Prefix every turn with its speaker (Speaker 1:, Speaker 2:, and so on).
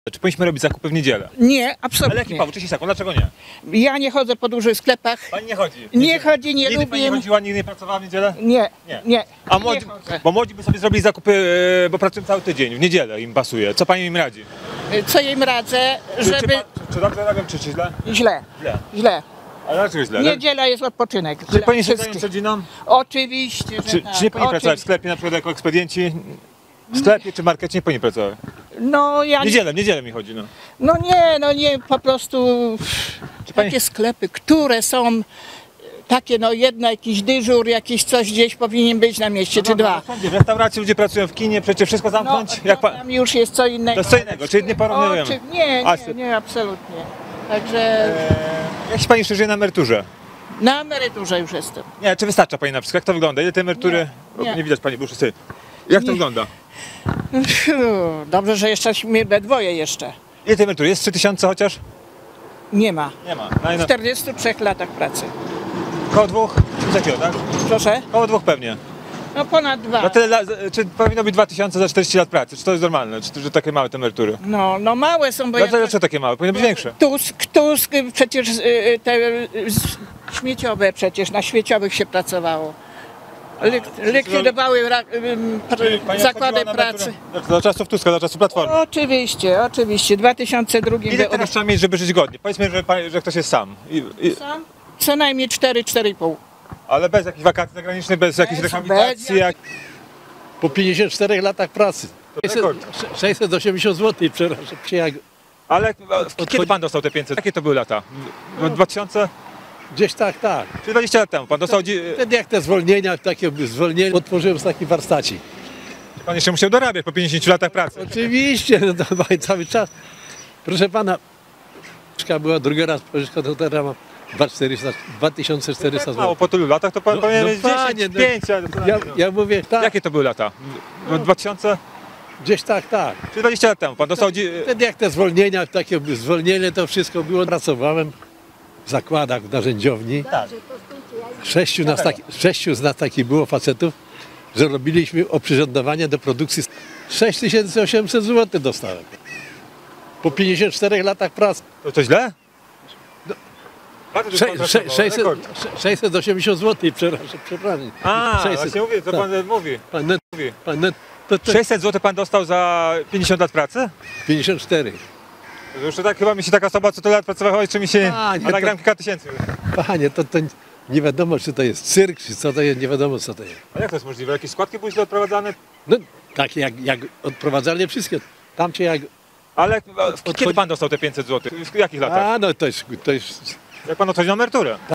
Speaker 1: Czy powinniśmy robić zakupy w niedzielę?
Speaker 2: Nie,
Speaker 1: Ale
Speaker 2: absolutnie.
Speaker 1: jaki powód? Czy taką? Dlaczego nie?
Speaker 2: Ja nie chodzę po dużych sklepach.
Speaker 1: Pani nie chodzi?
Speaker 2: Nie chodzi, nie
Speaker 1: Nigdy pani nie
Speaker 2: lubię.
Speaker 1: chodziła, nigdy nie pracowała w niedzielę?
Speaker 2: Nie,
Speaker 1: Nie.
Speaker 2: nie.
Speaker 1: A
Speaker 2: nie
Speaker 1: młodzi,
Speaker 2: chodzę.
Speaker 1: bo młodzi by sobie zrobili zakupy, bo pracują cały tydzień, w niedzielę im pasuje. Co pani im radzi?
Speaker 2: Co im radzę,
Speaker 1: Czy
Speaker 2: żeby...
Speaker 1: dobrze robią, czy źle?
Speaker 2: Źle,
Speaker 1: Źle.
Speaker 2: źle.
Speaker 1: Ale dlaczego źle?
Speaker 2: Niedziela jest odpoczynek.
Speaker 1: Czy
Speaker 2: dla
Speaker 1: pani się
Speaker 2: wszystkich.
Speaker 1: zająć rodziną?
Speaker 2: Oczywiście, że
Speaker 1: Czy,
Speaker 2: tak.
Speaker 1: czy nie powinni pracować w sklepie, na przykład jako ekspedienci? W sklepie czy markecie nie powinni pracować?
Speaker 2: No ja
Speaker 1: W niedzielę mi chodzi, no.
Speaker 2: no nie, po prostu
Speaker 1: pani-
Speaker 2: takie sklepy, które są takie, no jedna jakiś dyżur, jakiś coś gdzieś powinien być na mieście, czy dwa.
Speaker 1: W restauracji ludzie pracują w kinie, przecież wszystko
Speaker 2: No,
Speaker 1: zamknąć.
Speaker 2: to
Speaker 1: Jak pan...
Speaker 2: tam już jest co innego.
Speaker 1: To jest co innego, czyli nie porównujemy.
Speaker 2: Nie, absolutnie. Także
Speaker 1: Jak się pani jeszcze żyje na emeryturze?
Speaker 2: na emeryturze już jestem.
Speaker 1: Nie, czy wystarcza pani na wszystko? Jak to wygląda? Ile tej emerytury?
Speaker 2: Nie.
Speaker 1: Nie widać pani, bo wszyscy. Jak to
Speaker 2: Nie.
Speaker 1: wygląda?
Speaker 2: Dobrze, że jeszcze my we dwoje jeszcze.
Speaker 1: Ile tej emerytury? Jest 3000 chociaż?
Speaker 2: Nie ma.
Speaker 1: Nie ma.
Speaker 2: W 43 latach pracy.
Speaker 1: Koło dwóch? Coś takiego, tak?
Speaker 2: Proszę?
Speaker 1: Koło dwóch pewnie.
Speaker 2: No ponad dwa.
Speaker 1: Na tyle czy powinno być 2000 za 40 lat pracy? Czy to jest normalne? Czy że takie małe te emerytury?
Speaker 2: No małe są, bo
Speaker 1: Dlaczego takie małe? Powinny być większe.
Speaker 2: Tusk przecież te śmieciowe przecież, na śmieciowych się pracowało. Likwidowały zakłady pracy.
Speaker 1: Do czasów Tuska, do czasów Platformy.
Speaker 2: Oczywiście. 2002
Speaker 1: Ile teraz trzeba mieć, żeby żyć godnie? Powiedzmy, że ktoś jest sam.
Speaker 2: Sam? Co najmniej 4,5.
Speaker 1: Ale bez jakichś wakacji zagranicznych, bez jakiejś rehabilitacji.
Speaker 3: Po 54 latach pracy.
Speaker 1: rekord.
Speaker 3: 680 zł, przepraszam.
Speaker 1: Ale kiedy pan dostał te 500? Jakie to były lata? 2000?
Speaker 3: Gdzieś tak.
Speaker 1: Czy 20 lat temu? Pan dostał.
Speaker 3: Wtedy jak te zwolnienia, takie zwolnienia, otworzyłem taki warsztacik.
Speaker 1: Pan jeszcze musiał dorabiać po 50 latach pracy.
Speaker 3: Oczywiście, no to cały czas. Proszę pana, pożyczka była drugi raz, pożyczka to teraz mam 2400
Speaker 1: Mało
Speaker 3: zł.
Speaker 1: po tylu latach to pan powinien mieć
Speaker 3: panie,
Speaker 1: 10, 5, ale
Speaker 3: Ja mówię tak,
Speaker 1: Jakie to były lata? 2000?
Speaker 3: gdzieś tak.
Speaker 1: Czy 20 lat temu? Pan dostał.
Speaker 3: Wtedy jak te zwolnienia, takie zwolnienie, to wszystko było. Pracowałem w zakładach, w narzędziowni.
Speaker 1: Tak.
Speaker 3: Sześciu z nas takich było facetów, że robiliśmy oprzyrządowanie do produkcji. 6800 zł dostałem. Po 54 latach pracy.
Speaker 1: To źle? Bardzo dużo pan pracował, rekord.
Speaker 3: 680 zł, przepraszam.
Speaker 1: A,
Speaker 3: 600.
Speaker 1: właśnie mówię, co
Speaker 3: Tak.
Speaker 1: pan mówi. Mówi.
Speaker 3: To
Speaker 1: 600 zł pan dostał za 50 lat pracy?
Speaker 3: 54.
Speaker 1: To już to tak chyba mi się taka osoba, co to lat pracowała, jeszcze mi się.
Speaker 3: A, nie,
Speaker 1: A nagram
Speaker 3: to-
Speaker 1: kilka tysięcy.
Speaker 3: Panie, to nie wiadomo, czy to jest cyrk, czy co to jest, nie wiadomo, co to jest.
Speaker 1: A jak to jest możliwe? Jakieś składki były źle odprowadzane?
Speaker 3: No, tak jak odprowadzali wszystkie. Tam cię jak...
Speaker 1: Ale kiedy pan dostał te 500 zł? W jakich latach?
Speaker 3: A, no to jest
Speaker 1: Jak pan odchodzi na emeryturę?